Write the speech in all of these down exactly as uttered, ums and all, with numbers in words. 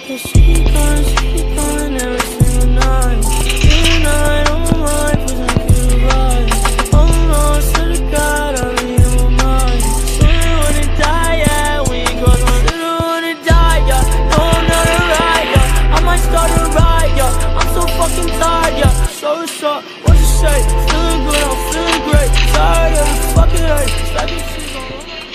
Yeah, she gone, she gone every single night. Tonight on my mind, cause I feel right. Oh no, I swear to God, I'll be in my mind. Still wanna die, yeah, we ain't gonna. Still wanna die, yeah, no, I'm not a riot. I might start a riot, I'm so fucking tired, yeah. So what's up, what you say? Feeling good, I'm feeling great. Tired of the fucking hate. Stop this shit on.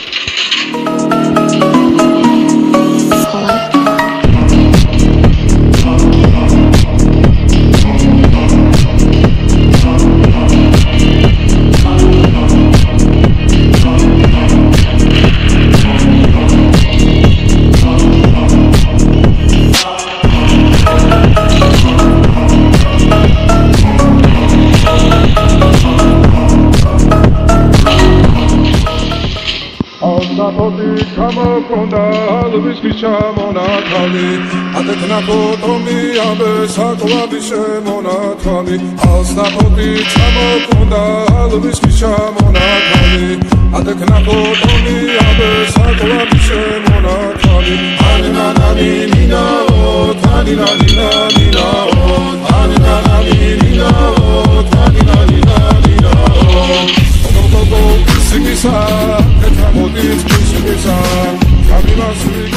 Ատեքնակոտոմի ամբեսակովավի շեմոնատվամի Ասնապոտի չամոքոնդա հալվիսկի շամոնատվամի Ատեքնակոտոմի ամբեսակովավի շեմոնատվամի Անինանանի նինաոտ, անինանինա նինաոտ Անինանանի նինաոտ, անինանինա նինաոտ Ոտոկոկո կիսիկիսա, կեթամոտից կիսիկիսա Կամիմասուի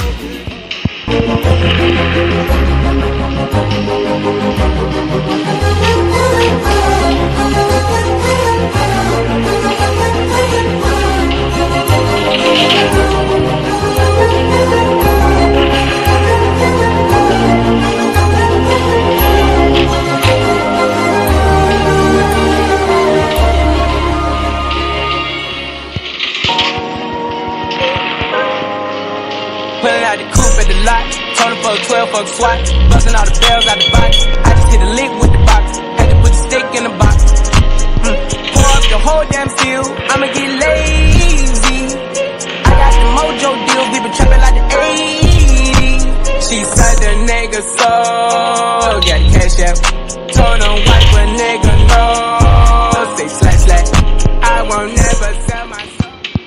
Pulling out the coupe at the lot, told her fuck twelve, fuck SWAT, busting all the bells out the box. I just hit a lick with the box, had to put the stick in the box. Mm. Pour up the whole damn field, I'ma get lazy. I got the mojo deal, we been trapping like the eighties. She said the nigga so, got the cash out. Told him wipe a nigga no, say slash slash. I won't never sell my soul.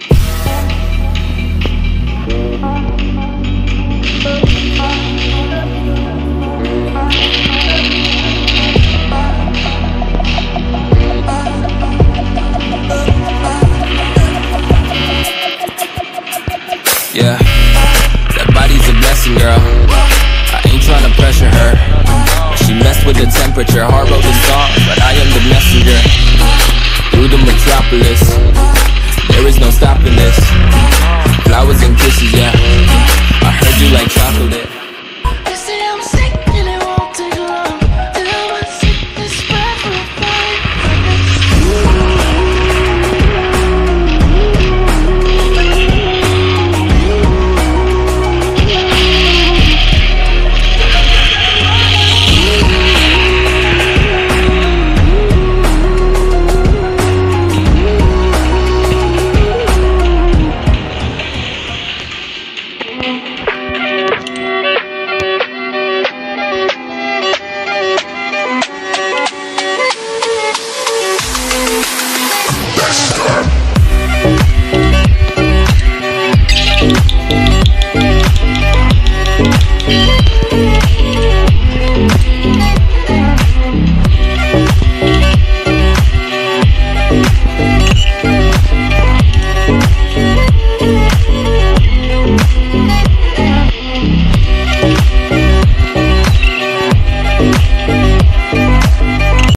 Yeah, that body's a blessing, girl. I ain't tryna pressure her. She messed with the temperature, hard wrote the song, but I am the messenger. Through the metropolis, there is no stopping this. Flowers and kisses, yeah.